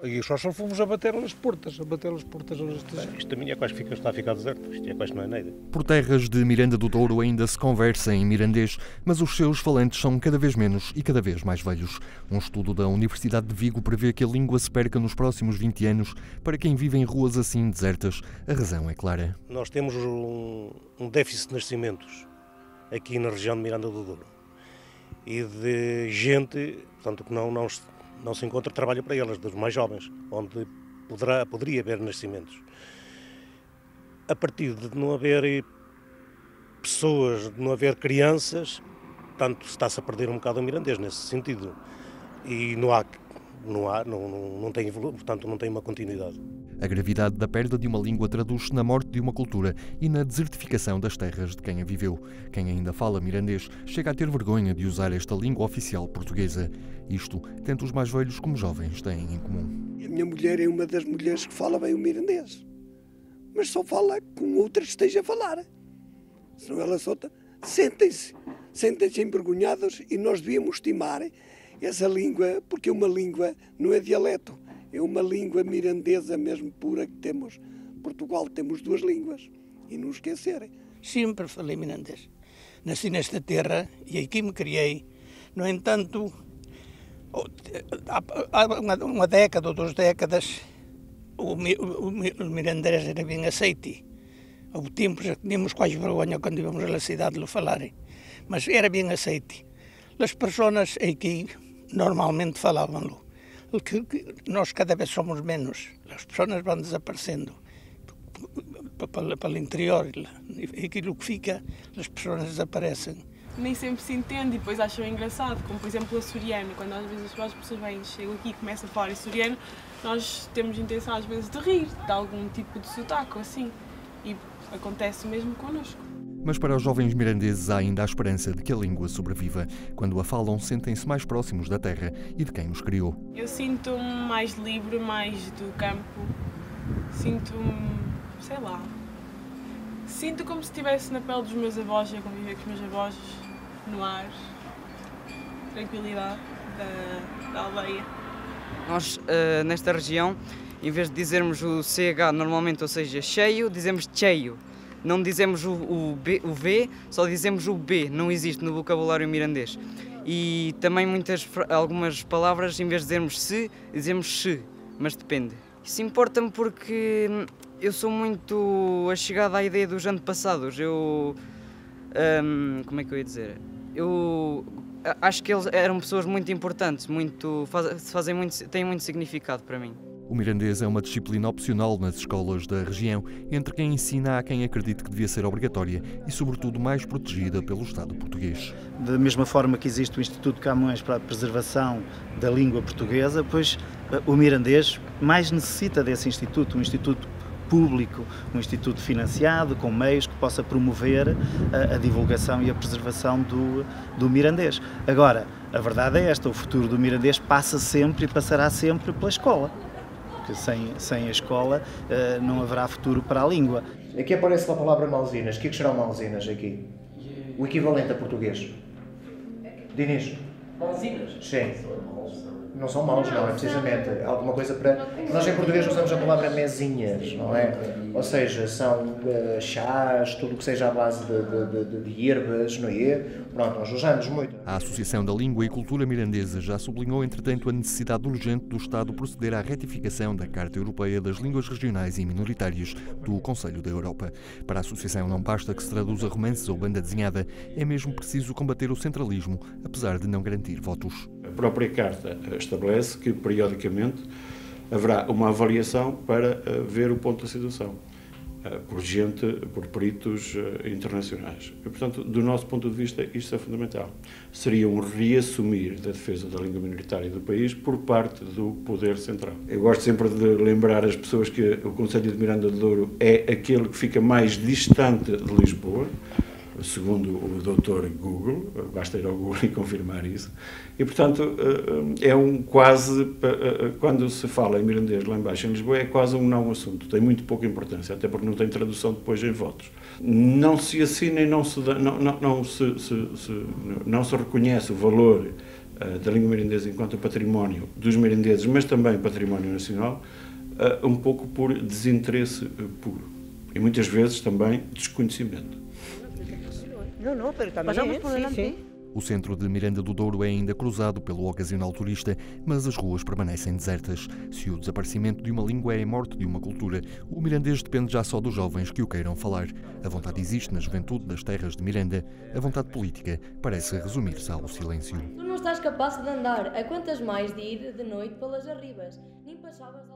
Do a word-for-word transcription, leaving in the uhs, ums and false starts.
E só só fomos a bater as portas, a bater as portas aos Bem, isto também é quase fica, está a ficar deserto, isto é quase não é nada. Por terras de Miranda do Douro ainda se conversa em mirandês, mas os seus falantes são cada vez menos e cada vez mais velhos. Um estudo da Universidade de Vigo prevê que a língua se perca nos próximos vinte anos. Para quem vive em ruas assim desertas, a razão é clara. Nós temos um, um déficit de nascimentos aqui na região de Miranda do Douro e de gente, portanto, que não, não, não se encontra trabalho para elas, dos mais jovens, onde poderá, poderia haver nascimentos. A partir de não haver pessoas, de não haver crianças, portanto, está-se a perder um bocado o mirandês nesse sentido. E não há, não há, não, não, não tem, portanto, não tem uma continuidade. A gravidade da perda de uma língua traduz-se na morte de uma cultura e na desertificação das terras de quem a viveu. Quem ainda fala mirandês chega a ter vergonha de usar esta língua oficial portuguesa. Isto, tanto os mais velhos como jovens têm em comum. A minha mulher é uma das mulheres que fala bem o mirandês, mas só fala com outras que esteja a falar. Senão ela só sentem-se, sentem-se envergonhados, e nós devíamos estimar essa língua, porque uma língua não é dialeto. É uma língua mirandesa mesmo pura que temos. Portugal temos duas línguas e não esquecerem. Sempre falei mirandês. Nasci nesta terra e aqui me criei. No entanto, há uma, uma década ou duas décadas, o, o, o mirandês era bem aceite. Houve tempos que tínhamos quase vergonha quando íamos à cidade de o falarem, mas era bem aceite. As pessoas aqui normalmente falavam-lo. Que nós cada vez somos menos, as pessoas vão desaparecendo para, para o interior, e aquilo que fica, as pessoas desaparecem. Nem sempre se entende e depois acham engraçado, como por exemplo o açoriano, quando às vezes as pessoas vêm, chegam aqui e começam a falar açoriano, nós temos intenção às vezes de rir, de algum tipo de sotaque ou assim, e acontece o mesmo connosco. Mas para os jovens mirandeses há ainda a esperança de que a língua sobreviva. Quando a falam, sentem-se mais próximos da terra e de quem os criou. Eu sinto-me mais livre, mais do campo, sinto-me, sei lá, sinto como se estivesse na pele dos meus avós, a conviver com os meus avós, no ar, tranquilidade da, da aldeia. Nós, uh, nesta região, em vez de dizermos o C H normalmente, ou seja, cheio, dizemos cheio. Não dizemos o, o, B, o V, só dizemos o B, não existe no vocabulário mirandês. E também muitas, algumas palavras, em vez de dizermos se, dizemos se, mas depende. Isso importa-me porque eu sou muito achegado à ideia dos antepassados. Eu, hum, como é que eu ia dizer? Eu acho que eles eram pessoas muito importantes, muito, fazem muito, têm muito significado para mim. O mirandês é uma disciplina opcional nas escolas da região, entre quem ensina a quem acredita que devia ser obrigatória e, sobretudo, mais protegida pelo Estado português. Da mesma forma que existe o Instituto Camões para a preservação da língua portuguesa, pois o mirandês mais necessita desse instituto, um instituto público, um instituto financiado, com meios que possa promover a, a divulgação e a preservação do, do mirandês. Agora, a verdade é esta, o futuro do mirandês passa sempre e passará sempre pela escola. Porque sem, sem a escola uh, não haverá futuro para a língua. Aqui aparece a palavra malzinas. O que é que serão malzinas aqui? O equivalente a português. Dinis? Malzinas? Sim. Não são maus, não, é precisamente alguma coisa para... Nós em português usamos a palavra mesinhas, não é? Ou seja, são uh, chás, tudo o que seja à base de, de, de, de ervas, não é? Pronto, nós usamos muito. A Associação da Língua e Cultura Mirandesa já sublinhou, entretanto, a necessidade urgente do Estado proceder à ratificação da Carta Europeia das Línguas Regionais e Minoritárias do Conselho da Europa. Para a Associação não basta que se traduza romances ou banda desenhada, é mesmo preciso combater o centralismo, apesar de não garantir votos. A própria Carta estabelece que, periodicamente, haverá uma avaliação para ver o ponto da situação, por gente, por peritos internacionais. E, portanto, do nosso ponto de vista, isto é fundamental. Seria um reassumir da defesa da língua minoritária do país por parte do poder central. Eu gosto sempre de lembrar as pessoas que o Conselho de Miranda do Douro é aquele que fica mais distante de Lisboa, segundo o doutor Google, basta ir ao Google e confirmar isso, e portanto é um quase, quando se fala em mirandês lá embaixo em Lisboa, é quase um não assunto, tem muito pouca importância, até porque não tem tradução depois em votos. Não se assina e não se, não, não, não se, se, se, não se reconhece o valor da língua mirandesa enquanto património dos mirandeses, mas também património nacional, um pouco por desinteresse puro e muitas vezes também desconhecimento. Não, não, pero também, sim, sim. O centro de Miranda do Douro é ainda cruzado pelo ocasional turista, mas as ruas permanecem desertas. Se o desaparecimento de uma língua é a morte de uma cultura, o mirandês depende já só dos jovens que o queiram falar. A vontade existe na juventude das terras de Miranda. A vontade política parece resumir-se ao silêncio. Tu não estás capaz de andar a quantas mais de ir de noite pelas arribas, nem passavas